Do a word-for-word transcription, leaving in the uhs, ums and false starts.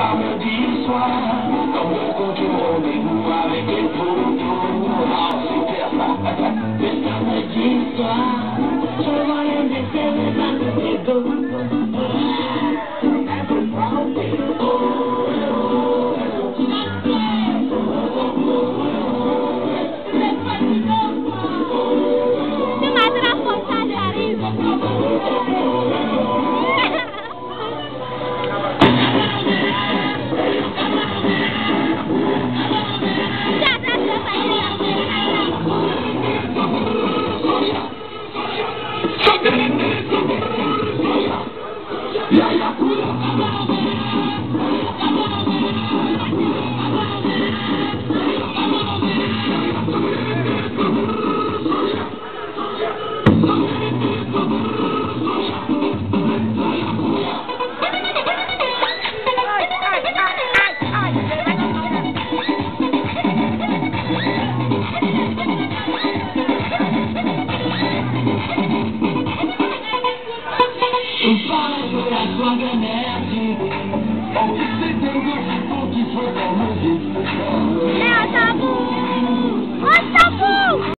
samedi soir, comme on compte rendez-vous avec les photos. Ah, super ça. Le samedi soir, je vois les essais, les vannes, les dos. On parle de la joie de l'énergie. On dit c'est dingue, c'est ton qui faut dans nos vies.